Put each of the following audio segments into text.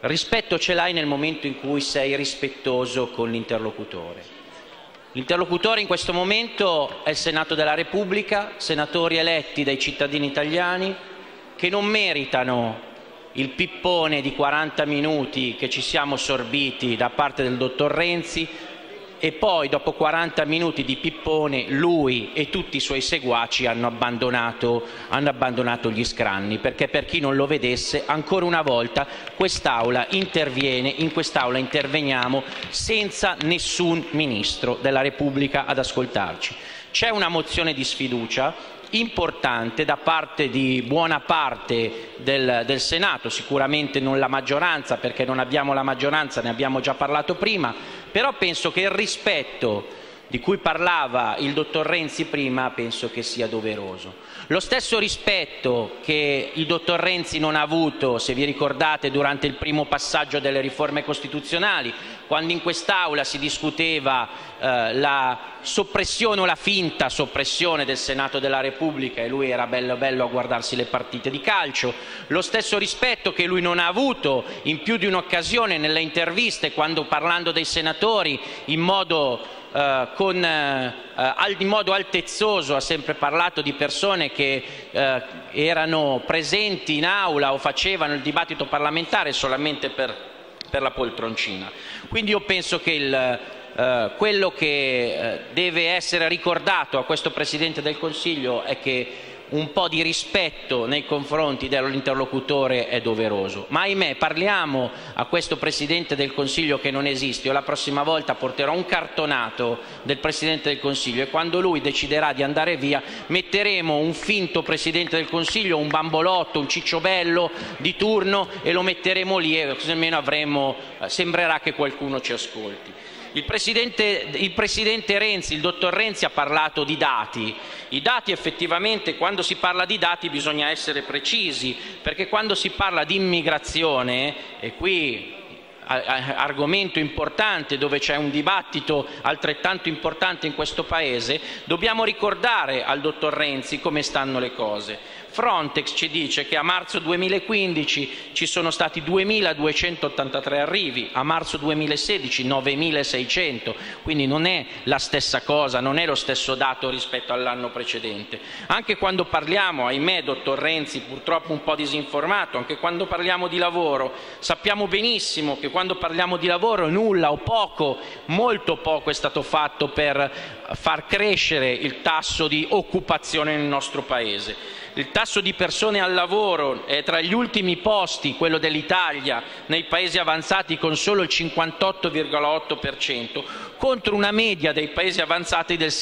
Rispetto ce l'hai nel momento in cui sei rispettoso con l'interlocutore. L'interlocutore in questo momento è il Senato della Repubblica, senatori eletti dai cittadini italiani che non meritano il pippone di 40 minuti che ci siamo sorbiti da parte del dottor Renzi e poi dopo 40 minuti di pippone lui e tutti i suoi seguaci hanno abbandonato gli scranni, perché per chi non lo vedesse, ancora una volta quest'Aula interviene, in quest'Aula interveniamo senza nessun Ministro della Repubblica ad ascoltarci. C'è una mozione di sfiducia importante da parte di buona parte del Senato, sicuramente non la maggioranza, perché non abbiamo la maggioranza, ne abbiamo già parlato prima, però penso che il rispetto di cui parlava il dottor Renzi prima penso che sia doveroso. Lo stesso rispetto che il dottor Renzi non ha avuto, se vi ricordate, durante il primo passaggio delle riforme costituzionali, quando in quest'Aula si discuteva la soppressione o la finta soppressione del Senato della Repubblica e lui era bello bello a guardarsi le partite di calcio, lo stesso rispetto che lui non ha avuto in più di un'occasione nelle interviste quando parlando dei senatori in modo altezzoso ha sempre parlato di persone che erano presenti in aula o facevano il dibattito parlamentare solamente per la poltroncina. Quindi io penso che quello che deve essere ricordato a questo Presidente del Consiglio è che un po' di rispetto nei confronti dell'interlocutore è doveroso. Ma ahimè, parliamo a questo Presidente del Consiglio che non esiste. Io la prossima volta porterò un cartonato del Presidente del Consiglio e quando lui deciderà di andare via metteremo un finto Presidente del Consiglio, un bambolotto, un cicciobello di turno e lo metteremo lì e così almeno sembrerà che qualcuno ci ascolti. Il Presidente Renzi, il dottor Renzi ha parlato di dati. I dati effettivamente, quando si parla di dati bisogna essere precisi, perché quando si parla di immigrazione, e qui argomento importante dove c'è un dibattito altrettanto importante in questo Paese, dobbiamo ricordare al dottor Renzi come stanno le cose. Frontex ci dice che a marzo 2015 ci sono stati 2.283 arrivi, a marzo 2016 9.600, quindi non è la stessa cosa, non è lo stesso dato rispetto all'anno precedente. Anche quando parliamo, ahimè, dottor Renzi, purtroppo un po' disinformato, anche quando parliamo di lavoro, sappiamo benissimo che quando parliamo di lavoro nulla o poco, molto poco è stato fatto per far crescere il tasso di occupazione nel nostro Paese. Il tasso di persone al lavoro è tra gli ultimi posti, quello dell'Italia, nei paesi avanzati con solo il 58,8%, contro una media dei paesi avanzati del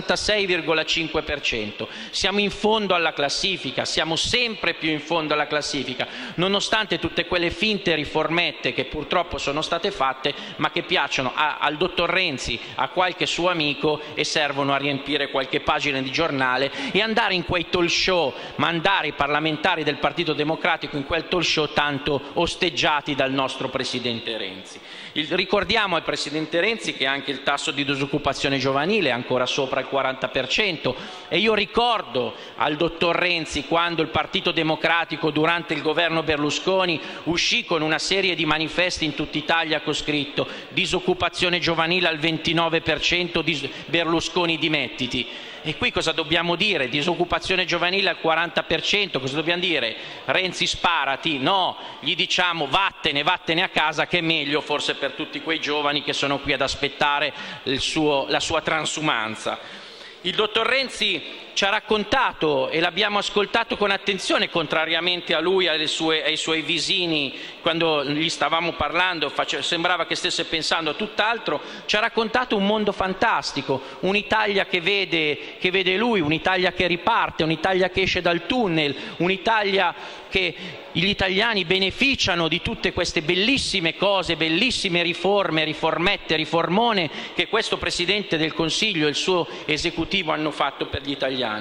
66,5%. Siamo in fondo alla classifica, siamo sempre più in fondo alla classifica, nonostante tutte quelle finte riformette che purtroppo sono state fatte, ma che piacciono al dottor Renzi, a qualche suo amico e servono a riempire qualche pagina di giornale e andare in quei talk show, mandare i parlamentari del Partito Democratico in quel talk show tanto osteggiati dal nostro Presidente Renzi. Ricordiamo al Presidente Renzi che anche il tasso di disoccupazione giovanile è ancora sopra il 40% e io ricordo al dottor Renzi quando il Partito Democratico durante il governo Berlusconi uscì con una serie di manifesti in tutta Italia con scritto disoccupazione giovanile al 29%, Berlusconi dimettiti. E qui cosa dobbiamo dire? Disoccupazione giovanile al 40%, cosa dobbiamo dire? Renzi sparati? No, gli diciamo vattene a casa che è meglio forse per tutti quei giovani che sono qui ad aspettare la sua transumanza. Il dottor Renzi ci ha raccontato, e l'abbiamo ascoltato con attenzione, contrariamente a lui e ai suoi visini, quando gli stavamo parlando, sembrava che stesse pensando a tutt'altro, ci ha raccontato un mondo fantastico, un'Italia che vede lui, un'Italia che riparte, un'Italia che esce dal tunnel, un'Italia che gli italiani beneficiano di tutte queste bellissime cose, bellissime riforme, riformette, riformone che questo Presidente del Consiglio e il suo esecutivo hanno fatto per gli italiani.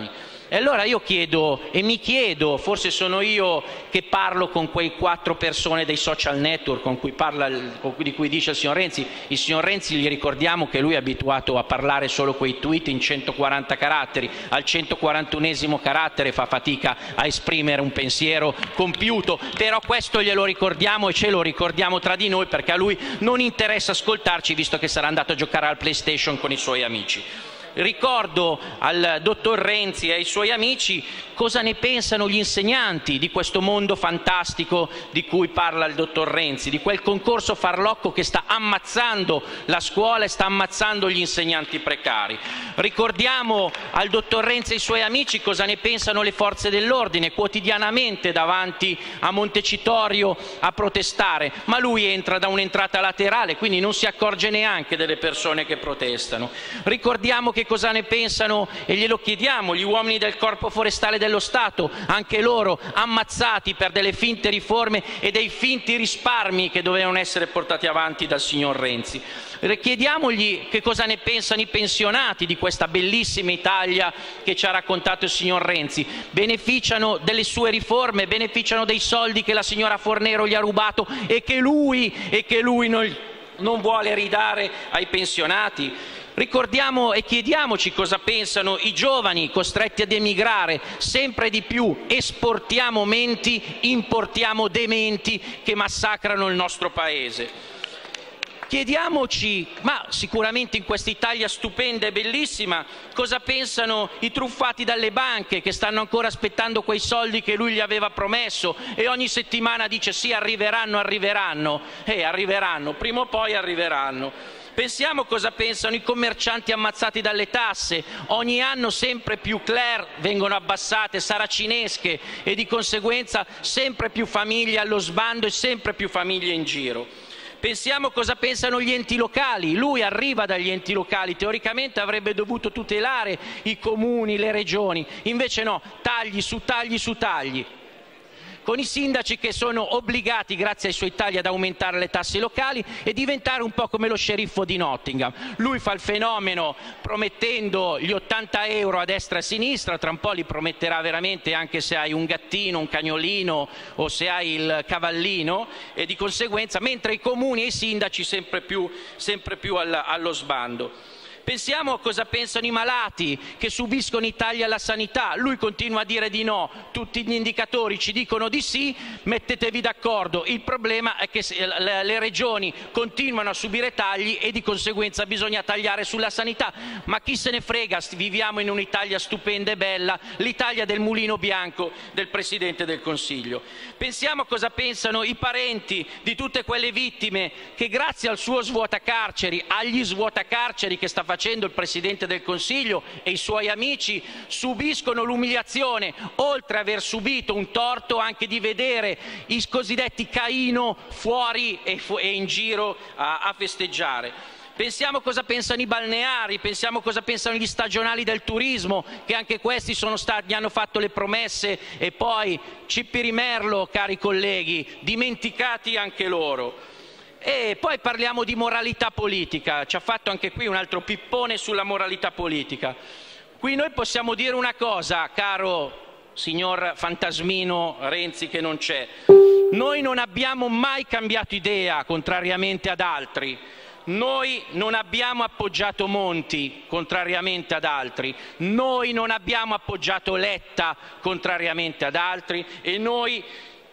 E allora io chiedo e mi chiedo, forse sono io che parlo con quei 4 persone dei social network di cui dice il signor Renzi, gli ricordiamo che lui è abituato a parlare solo quei tweet in 140 caratteri, al 141esimo carattere fa fatica a esprimere un pensiero compiuto, però questo glielo ricordiamo e ce lo ricordiamo tra di noi perché a lui non interessa ascoltarci visto che sarà andato a giocare al PlayStation con i suoi amici. Ricordo al dottor Renzi e ai suoi amici cosa ne pensano gli insegnanti di questo mondo fantastico di cui parla il dottor Renzi, di quel concorso farlocco che sta ammazzando la scuola e sta ammazzando gli insegnanti precari. Ricordiamo al dottor Renzi e ai suoi amici cosa ne pensano le forze dell'ordine quotidianamente davanti a Montecitorio a protestare, ma lui entra da un'entrata laterale, quindi non si accorge neanche delle persone che protestano. Ricordiamo che cosa ne pensano, e glielo chiediamo, gli uomini del Corpo Forestale dello Stato, anche loro ammazzati per delle finte riforme e dei finti risparmi che dovevano essere portati avanti dal signor Renzi. Chiediamogli che cosa ne pensano i pensionati di questa bellissima Italia che ci ha raccontato il signor Renzi. Beneficiano delle sue riforme, beneficiano dei soldi che la signora Fornero gli ha rubato e che lui non vuole ridare ai pensionati. Ricordiamo e chiediamoci cosa pensano i giovani costretti ad emigrare sempre di più. Esportiamo menti, importiamo dementi che massacrano il nostro Paese. Chiediamoci, ma sicuramente in questa Italia stupenda e bellissima, cosa pensano i truffati dalle banche che stanno ancora aspettando quei soldi che lui gli aveva promesso e ogni settimana dice sì, arriveranno, arriveranno. Arriveranno, prima o poi arriveranno. Pensiamo cosa pensano i commercianti ammazzati dalle tasse. Ogni anno sempre più Claire vengono abbassate, saracinesche, e di conseguenza sempre più famiglie allo sbando e sempre più famiglie in giro. Pensiamo cosa pensano gli enti locali. Lui arriva dagli enti locali, teoricamente avrebbe dovuto tutelare i comuni, le regioni, invece no, tagli su tagli su tagli, con i sindaci che sono obbligati, grazie ai suoi tagli, ad aumentare le tasse locali e diventare un po' come lo sceriffo di Nottingham. Lui fa il fenomeno promettendo gli 80 euro a destra e a sinistra, tra un po' li prometterà veramente anche se hai un gattino, un cagnolino o se hai il cavallino, e di conseguenza, mentre i comuni e i sindaci sempre più allo sbando. Pensiamo a cosa pensano i malati che subiscono i tagli alla sanità. Lui continua a dire di no, tutti gli indicatori ci dicono di sì, mettetevi d'accordo. Il problema è che le regioni continuano a subire tagli e di conseguenza bisogna tagliare sulla sanità. Ma chi se ne frega, viviamo in un'Italia stupenda e bella, l'Italia del mulino bianco del Presidente del Consiglio. Pensiamo a cosa pensano i parenti di tutte quelle vittime che grazie al suo svuotacarceri, agli svuotacarceri che sta facendo il Presidente del Consiglio e i suoi amici, subiscono l'umiliazione, oltre ad aver subito un torto, anche di vedere i cosiddetti Caino fuori e in giro a festeggiare. Pensiamo cosa pensano i balneari, pensiamo cosa pensano gli stagionali del turismo, che anche questi gli hanno fatto le promesse e poi Cipirimerlo, cari colleghi, dimenticati anche loro. E poi parliamo di moralità politica, ci ha fatto anche qui un altro pippone sulla moralità politica. Qui noi possiamo dire una cosa, caro signor fantasmino Renzi che non c'è, noi non abbiamo mai cambiato idea, contrariamente ad altri. Noi non abbiamo appoggiato Monti, contrariamente ad altri. Noi non abbiamo appoggiato Letta, contrariamente ad altri. E noi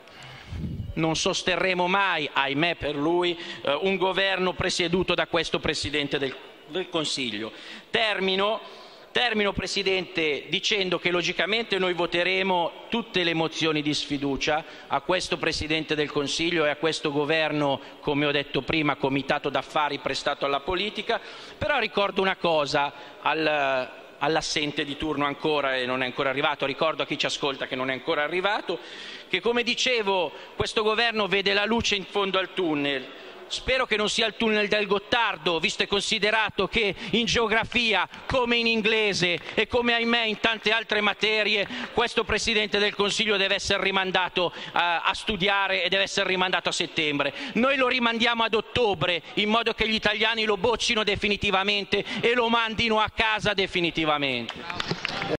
non sosterremo mai, ahimè per lui, un governo presieduto da questo Presidente del Consiglio. Termino, Presidente, dicendo che logicamente noi voteremo tutte le mozioni di sfiducia a questo Presidente del Consiglio e a questo governo, come ho detto prima, comitato d'affari prestato alla politica, però ricordo una cosa all'assente di turno ancora e non è ancora arrivato, ricordo a chi ci ascolta che non è ancora arrivato, che come dicevo questo governo vede la luce in fondo al tunnel. Spero che non sia il tunnel del Gottardo, visto e considerato che in geografia, come in inglese e come ahimè in tante altre materie, questo Presidente del Consiglio deve essere rimandato a studiare e deve essere rimandato a settembre. Noi lo rimandiamo ad ottobre, in modo che gli italiani lo boccino definitivamente e lo mandino a casa definitivamente.